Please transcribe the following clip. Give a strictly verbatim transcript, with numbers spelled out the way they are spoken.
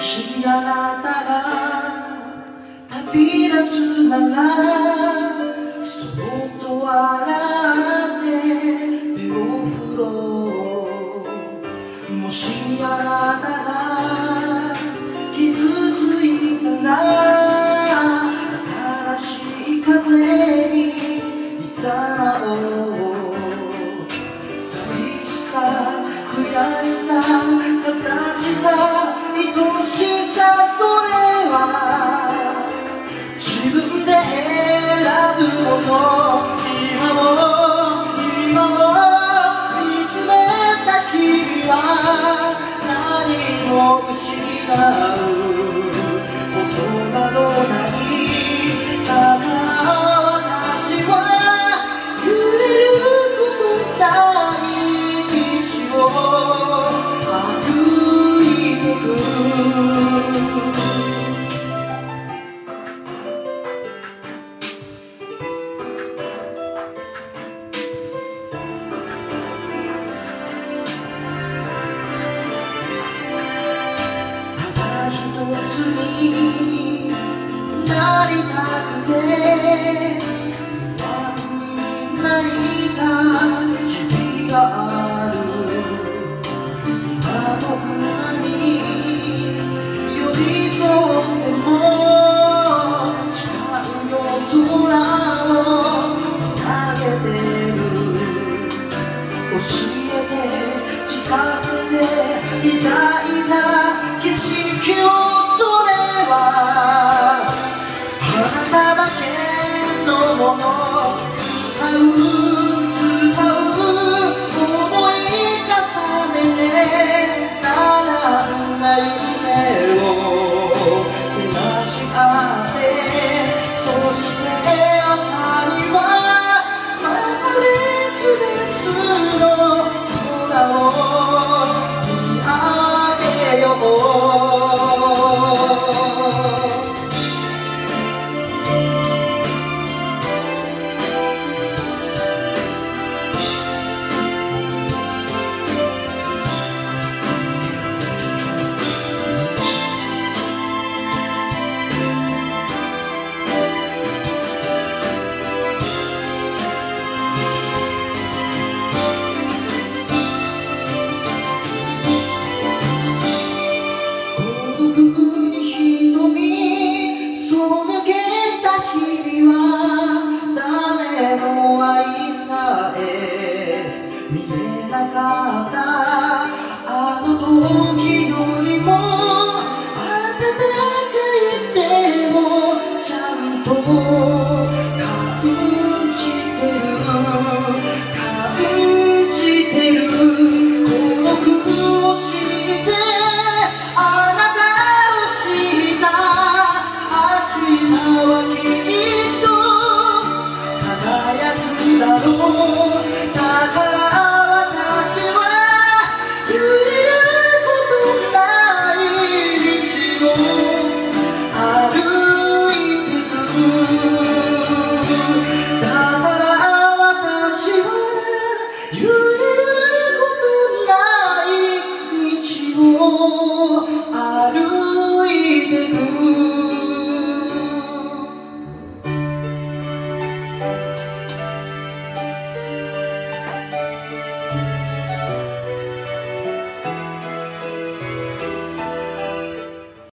しあなたが旅立つならそっと笑って手を振ろう。もしあなたが傷ついたら新しい風にいざなおう。寂しさ悔しさ悲しさ愛しさそれは自分で選ぶもの。今も今も見つめた君は何も失うことなどない。だから私は揺れることない道を歩いてく。一つになりたくて不安になった日々がある。今どんなに寄り添っても誓う夜空を見上げてる。教えて聞かせていたいた景色を。あなただけのもの使う